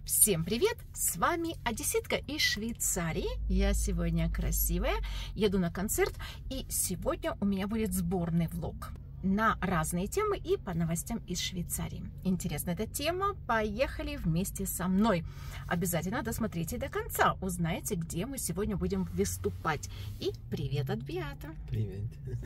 Всем привет! С вами одесситка из Швейцарии. Я сегодня красивая, еду на концерт, и сегодня у меня будет сборный влог на разные темы и по новостям из Швейцарии. Интересна эта тема? Поехали вместе со мной. Обязательно досмотрите до конца, узнаете, где мы сегодня будем выступать. И привет от Биата. Привет.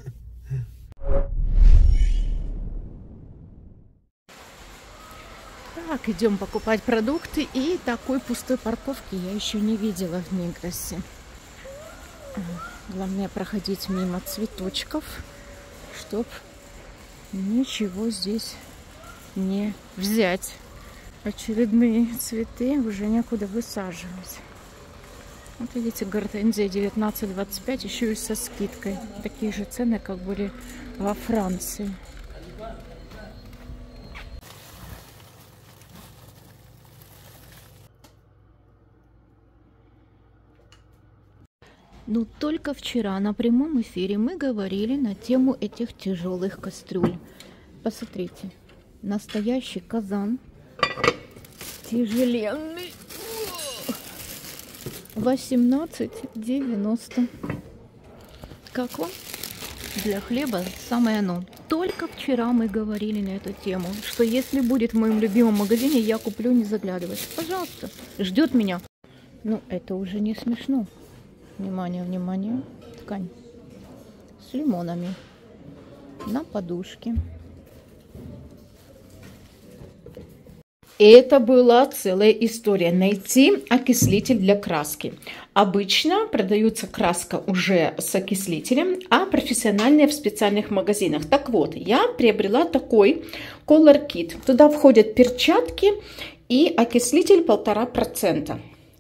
Так, идем покупать продукты, и такой пустой парковки я еще не видела в Мигросе. Главное проходить мимо цветочков, чтоб ничего здесь не взять. Очередные цветы уже некуда высаживать. Вот видите, гортензия 19,25, еще и со скидкой. Такие же цены, как были во Франции. Ну, только вчера на прямом эфире мы говорили на тему этих тяжелых кастрюль. Посмотрите, настоящий казан, тяжеленный, 18,90. Как он? Для хлеба самое оно. Только вчера мы говорили на эту тему, что если будет в моем любимом магазине, я куплю, не заглядывать. Пожалуйста, ждет меня. Ну, это уже не смешно. Внимание, внимание. Ткань с лимонами на подушке. Это была целая история. Найти окислитель для краски. Обычно продается краска уже с окислителем, а профессиональные в специальных магазинах. Так вот, я приобрела такой Color Kit. Туда входят перчатки и окислитель 1,5%.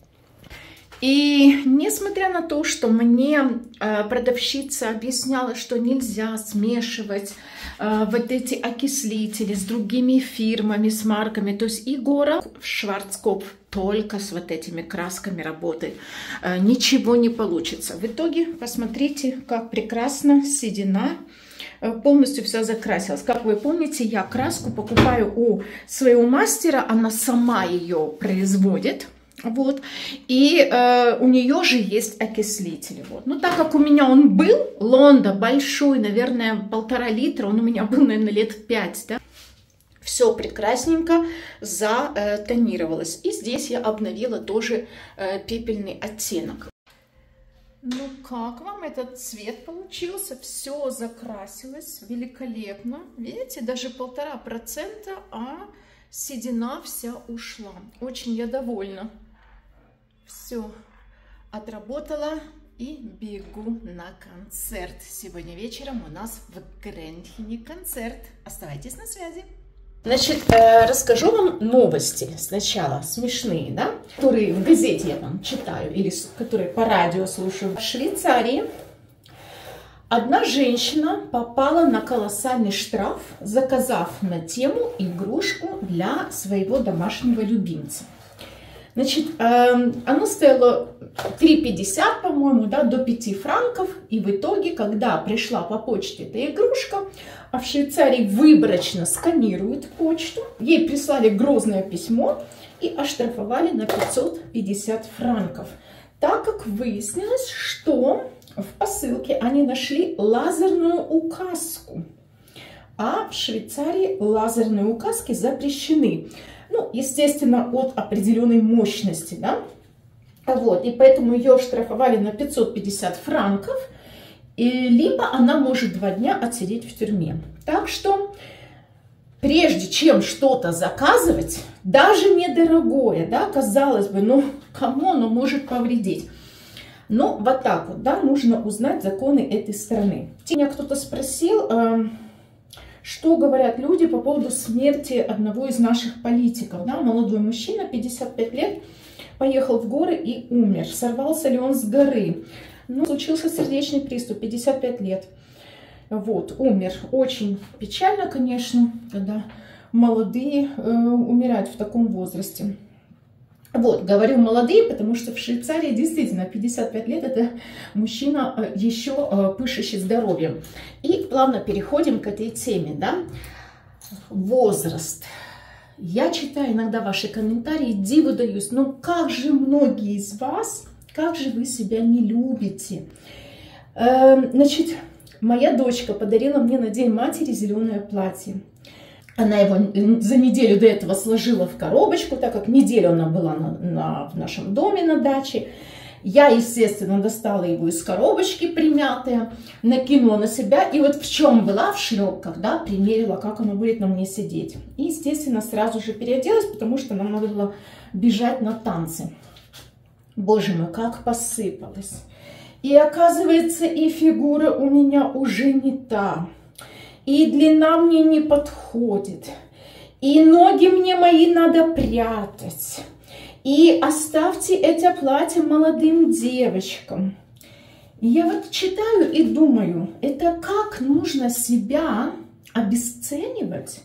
И несмотря на то, что мне продавщица объясняла, что нельзя смешивать вот эти окислители с другими фирмами, с марками, то есть и город Шварцкопф только с вот этими красками работает, ничего не получится. В итоге посмотрите, как прекрасно седина полностью вся закрасилась. Как вы помните, я краску покупаю у своего мастера, она сама ее производит. Вот, и у нее же есть окислитель. Вот. Ну, так как у меня он был, Лонда большой, наверное, 1,5 литра, он у меня был, наверное, лет 5, да? Все прекрасненько затонировалось. И здесь я обновила тоже пепельный оттенок. Ну, как вам этот цвет получился? Все закрасилось великолепно. Видите, даже 1,5%, а седина вся ушла. Очень я довольна. Все, отработала и бегу на концерт. Сегодня вечером у нас в Гренхене концерт. Оставайтесь на связи. Значит, расскажу вам новости сначала, смешные, да, которые в газете я там читаю, или которые по радио слушаю. В Швейцарии одна женщина попала на колоссальный штраф, заказав на тему игрушку для своего домашнего любимца. Значит, оно стоило 3,50, по-моему, да, до 5 франков. И в итоге, когда пришла по почте эта игрушка, а в Швейцарии выборочно сканируют почту, ей прислали грозное письмо и оштрафовали на 550 франков. Так как выяснилось, что в посылке они нашли лазерную указку. А в Швейцарии лазерные указки запрещены. Ну, естественно, от определенной мощности, да. Вот, и поэтому ее штрафовали на 550 франков, и либо она может 2 дня отсидеть в тюрьме. Так что, прежде чем что-то заказывать, даже недорогое, да, казалось бы, ну, кому оно может повредить? Но вот так вот, да, нужно узнать законы этой страны. Меня кто-то спросил, что говорят люди по поводу смерти одного из наших политиков. Да? Молодой мужчина, 55 лет, поехал в горы и умер. Сорвался ли он с горы? Ну, случился сердечный приступ, 55 лет. Вот, умер. Очень печально, конечно, когда молодые умирают в таком возрасте. Вот, говорю молодые, потому что в Швейцарии действительно 55 лет это мужчина еще пышущий здоровьем. И плавно переходим к этой теме, да. Возраст. Я читаю иногда ваши комментарии, диву даюсь. Ну как же многие из вас, как же вы себя не любите? Значит, моя дочка подарила мне на День матери зеленое платье. Она его за неделю до этого сложила в коробочку, так как неделю она была в нашем доме на даче. Я, естественно, достала его из коробочки примятое, накинула на себя. И вот в чем была, в шлепках, да, примерила, как оно будет на мне сидеть. И, естественно, сразу же переоделась, потому что нам надо было бежать на танцы. Боже мой, как посыпалась. И оказывается, и фигура у меня уже не та. И длина мне не подходит. И ноги мне мои надо прятать. И оставьте это платье молодым девочкам. И я вот читаю и думаю, это как нужно себя обесценивать,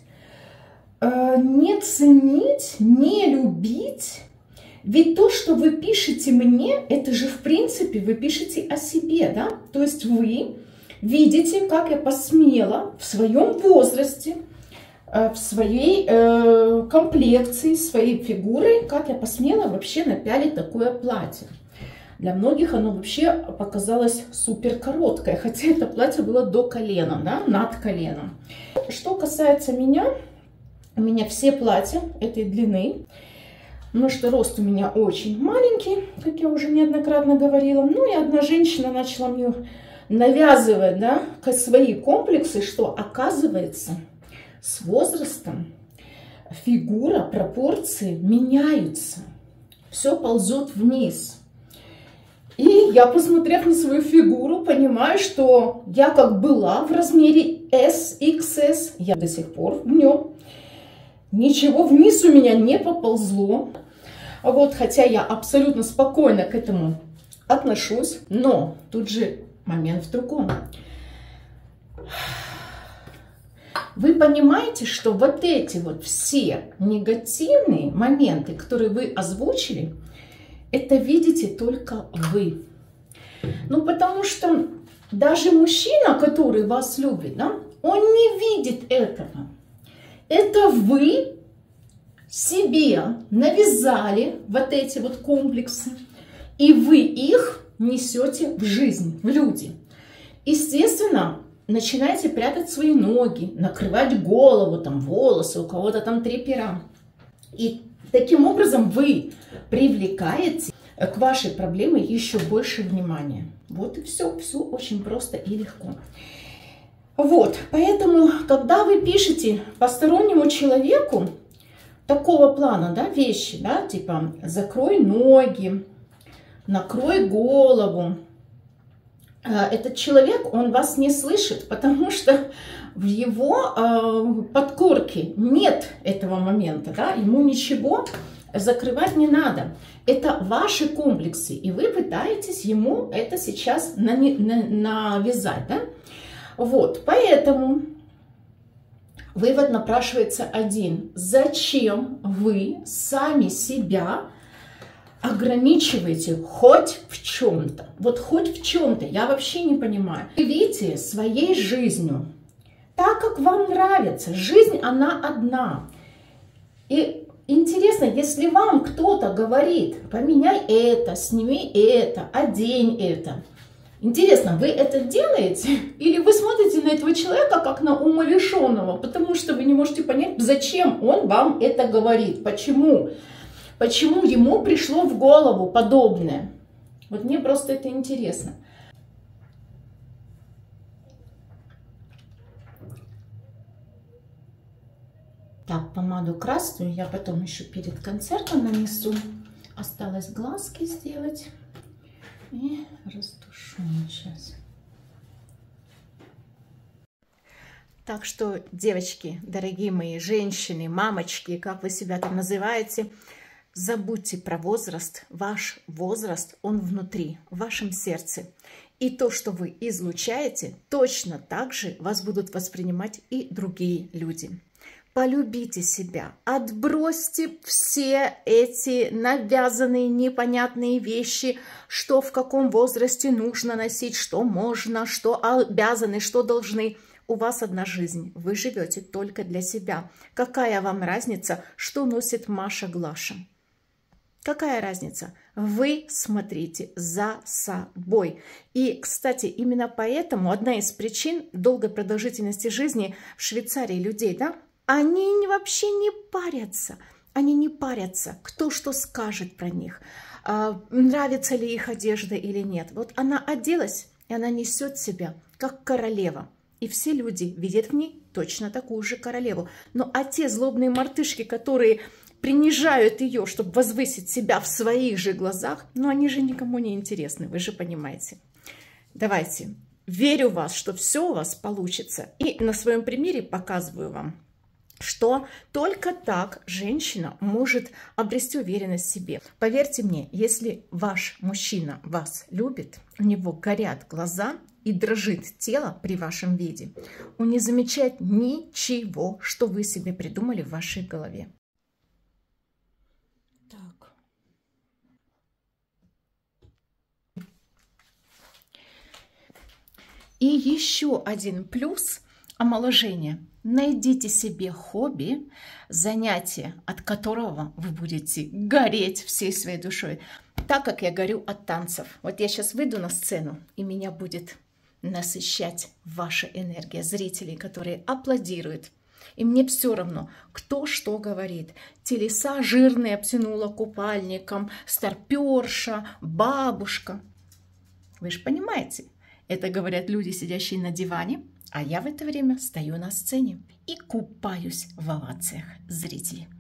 не ценить, не любить. Ведь то, что вы пишете мне, это же в принципе вы пишете о себе, да? То есть вы видите, как я посмела в своем возрасте, в своей комплекции, своей фигурой, как я посмела вообще напялить такое платье. Для многих оно вообще показалось супер короткое, хотя это платье было до колена, да, над коленом. Что касается меня, у меня все платья этой длины, потому что рост у меня очень маленький, как я уже неоднократно говорила. Ну и одна женщина начала мне навязывать, да, свои комплексы, что оказывается с возрастом фигура, пропорции меняются. Все ползет вниз. И я, посмотрев на свою фигуру, понимаю, что я как была в размере S, XS, я до сих пор в нем. Ничего вниз у меня не поползло. Вот, хотя я абсолютно спокойно к этому отношусь. Но тут же момент в другом. Вы понимаете, что вот эти вот все негативные моменты, которые вы озвучили, это видите только вы. Ну, потому что даже мужчина, который вас любит, да, он не видит этого. Это вы себе навязали вот эти вот комплексы, и вы их несете в жизнь, в люди. Естественно, начинаете прятать свои ноги, накрывать голову, там волосы, у кого-то там 3 пера. И таким образом вы привлекаете к вашей проблеме еще больше внимания. Вот и все, все очень просто и легко. Вот, поэтому, когда вы пишете постороннему человеку такого плана, да, вещи, да, типа закрой ноги, накрой голову, этот человек, он вас не слышит, потому что в его подкорке нет этого момента, да, ему ничего закрывать не надо. Это ваши комплексы, и вы пытаетесь ему это сейчас навязать, да. Вот, поэтому вывод напрашивается один. Зачем вы сами себя ограничиваете хоть в чем-то? Вот хоть в чем-то, я вообще не понимаю. Живите своей жизнью так, как вам нравится. Жизнь, она одна. И интересно, если вам кто-то говорит, поменяй это, сними это, одень это. Интересно, вы это делаете? Или вы смотрите на этого человека как на умалишенного, потому что вы не можете понять, зачем он вам это говорит, почему? Почему ему пришло в голову подобное? Вот мне просто это интересно. Так, помаду красную я потом еще перед концертом нанесу. Осталось глазки сделать. И растушу сейчас. Так что, девочки, дорогие мои женщины, мамочки, как вы себя там называете, забудьте про возраст. Ваш возраст, он внутри, в вашем сердце. И то, что вы излучаете, точно так же вас будут воспринимать и другие люди. Полюбите себя, отбросьте все эти навязанные непонятные вещи, что в каком возрасте нужно носить, что можно, что обязаны, что должны. У вас одна жизнь, вы живете только для себя. Какая вам разница, что носит Маша Глаша? Какая разница? Вы смотрите за собой. И, кстати, именно поэтому одна из причин долгой продолжительности жизни в Швейцарии людей, да, они вообще не парятся. Они не парятся, кто что скажет про них, нравится ли их одежда или нет. Вот она оделась, и она несет себя как королева. И все люди видят в ней точно такую же королеву. Но а те злобные мартышки, которые принижают ее, чтобы возвысить себя в своих же глазах, но они же никому не интересны, вы же понимаете. Давайте, верю в вас, что все у вас получится. И на своем примере показываю вам, что только так женщина может обрести уверенность в себе. Поверьте мне, если ваш мужчина вас любит, у него горят глаза и дрожит тело при вашем виде, он не замечает ничего, что вы себе придумали в вашей голове. Так. И еще один плюс омоложения. Найдите себе хобби, занятие, от которого вы будете гореть всей своей душой. Так как я горю от танцев. Вот я сейчас выйду на сцену, и меня будет насыщать ваша энергия зрителей, которые аплодируют. И мне все равно, кто что говорит. Телеса жирные обтянула купальником, старперша, бабушка. Вы же понимаете, это говорят люди, сидящие на диване, а я в это время стою на сцене и купаюсь в овациях зрителей.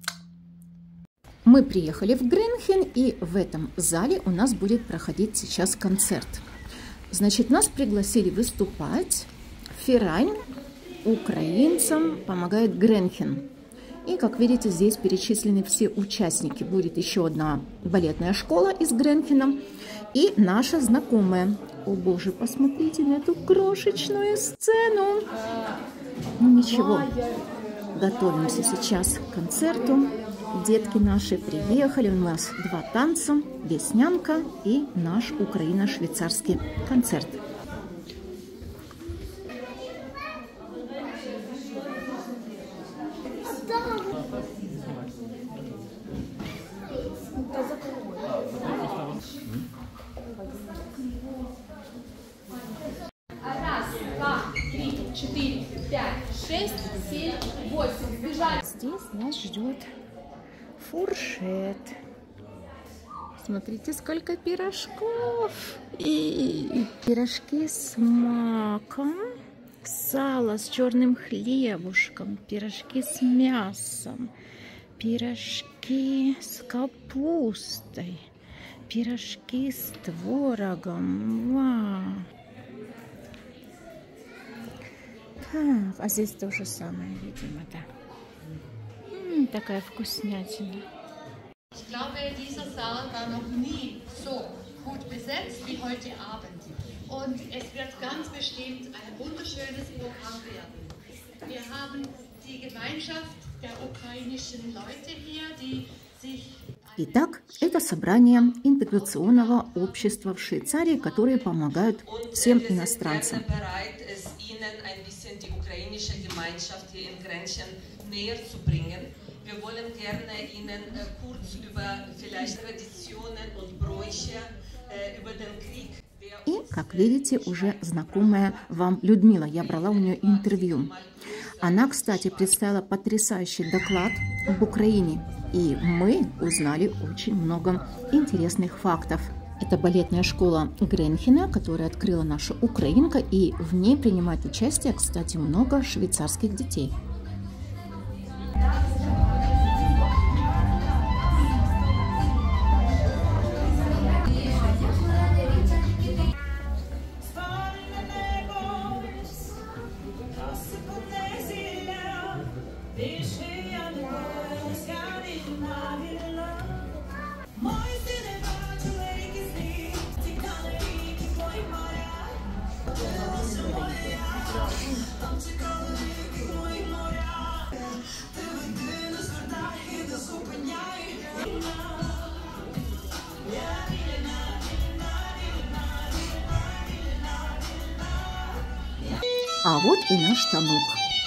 Мы приехали в Гренхен, и в этом зале у нас будет проходить сейчас концерт. Значит, нас пригласили выступать. Феррань украинцам помогает Гренхен. И, как видите, здесь перечислены все участники. Будет еще одна балетная школа из Гренхена и наша знакомая. О боже, посмотрите на эту крошечную сцену. Ну ничего, готовимся сейчас к концерту. Детки наши приехали, у нас 2 танца, веснянка и наш украино-швейцарский концерт. Раз, два, 3, 4, 5, 6, 7, 8. Сбежали. Здесь нас ждет фуршет. Смотрите, сколько пирожков. И пирожки с маком, сало с черным хлебушком, пирожки с мясом, пирожки с капустой, пирожки с творогом. Вау! Так, а здесь то же самое, видимо, да. Такая вкуснятина. Ich glaube, dieser Saal war noch nie so gut besetzt wie heute Abend. Und es wird ganz bestimmt ein wunderschönes Programm werden. Wir haben die Gemeinschaft der ukrainischen Leute hier, die sich... Итак, это собрание интеграционного общества в Швейцарии, которые помогают всем иностранцам. Wir wollen gerne Ihnen kurz über vielleicht Traditionen und Bräuche über den Krieg. И, как видите, уже знакомая вам Людмила. Я брала у нее интервью. Она, кстати, представила потрясающий доклад об Украине. И мы узнали очень много интересных фактов. Это балетная школа Гренхена, которую открыла наша украинка. И в ней принимает участие, кстати, много швейцарских детей. А вот и наш станок.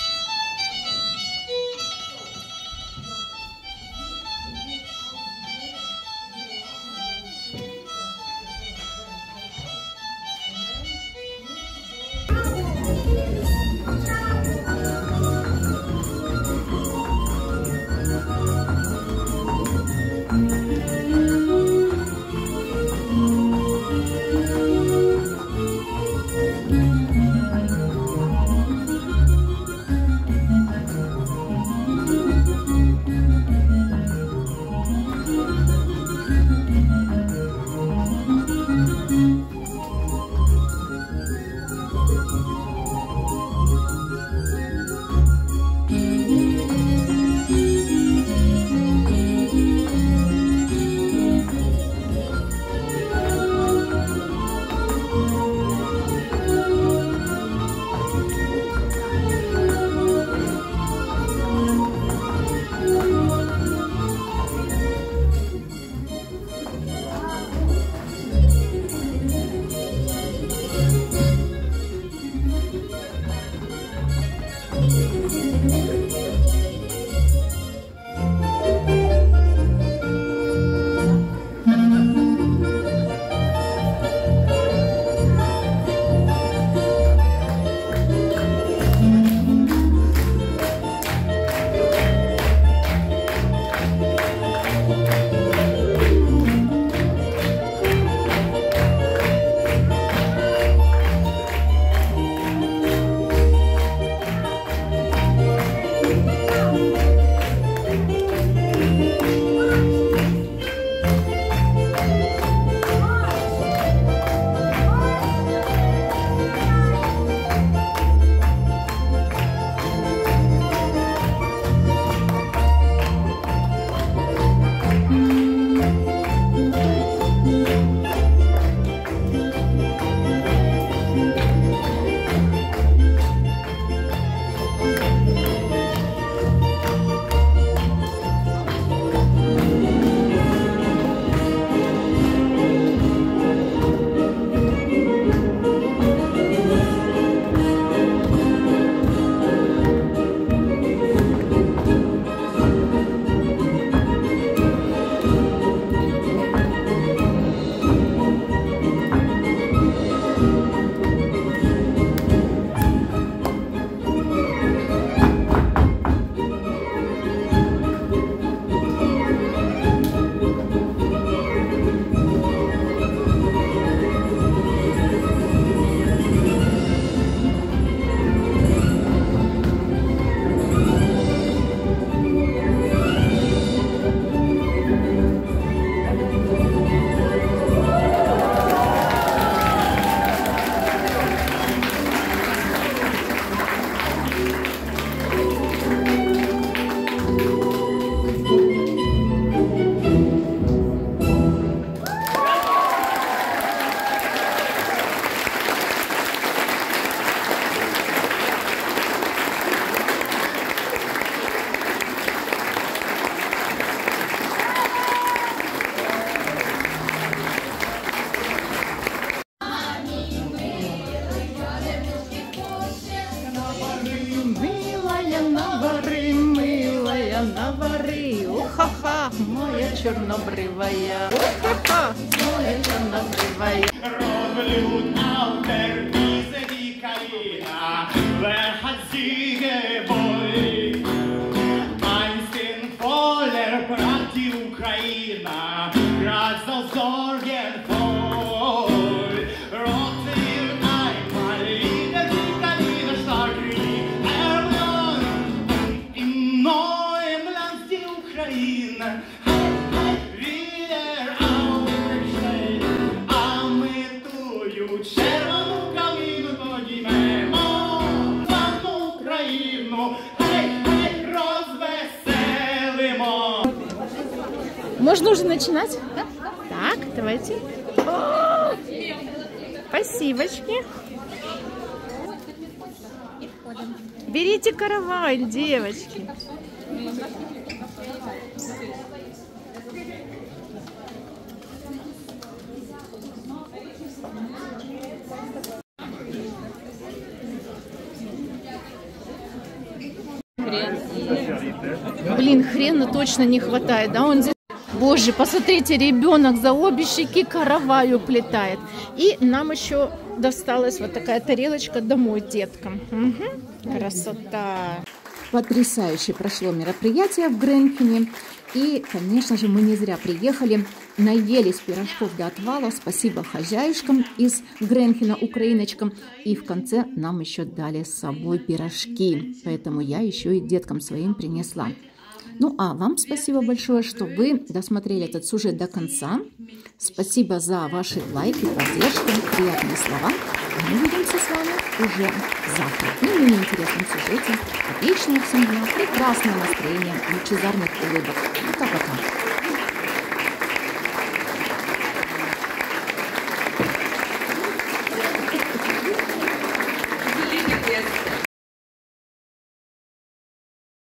Ха-ха, моя чернобривая. Ха-ха, моя чернобривая. Можно уже начинать? Да. Так, давайте. О, спасибочки. Берите каравай, девочки. Блин, хрена точно не хватает, да? Он здесь... Боже, посмотрите, ребенок за обе щеки каравай уплетает. И нам еще досталась вот такая тарелочка домой деткам. Угу. Красота. Потрясающе прошло мероприятие в Гренкене. И, конечно же, мы не зря приехали. Наелись пирожков до отвала. Спасибо хозяюшкам из Гренкена, украиночкам. И в конце нам еще дали с собой пирожки. Поэтому я еще и деткам своим принесла. Ну, а вам спасибо большое, что вы досмотрели этот сюжет до конца. Спасибо за ваши лайки, поддержку, приятные слова. Мы увидимся с вами уже завтра. В менее интересном сюжете. Отличного всем дня, прекрасного настроения, лучезарных улыбок. Пока-пока.